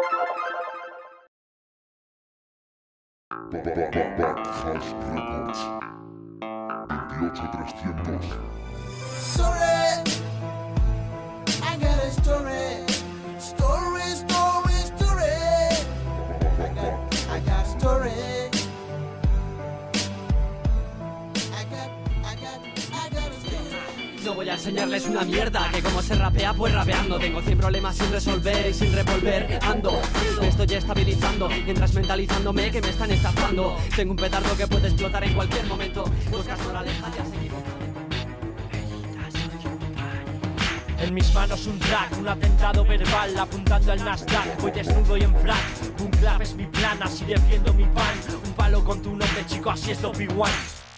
Backhouse Records 28300. Story, I got a story. Story, story, story. I got story. I got a story. No voy a enseñarles una mierda, que como se rapea pues rapeando. Tengo 100 problemas sin resolver y sin revolver. Ando, me estoy estabilizando, mientras mentalizándome que me están estafando. Tengo un petardo que puede explotar en cualquier momento. Buscas moraleja, te has equivocado. En mis manos un track, un atentado verbal apuntando al Nasdaq. Voy desnudo y en frac, un clave es mi plan, así defiendo mi pan. Un palo con tu nombre, chico, así es lo P1.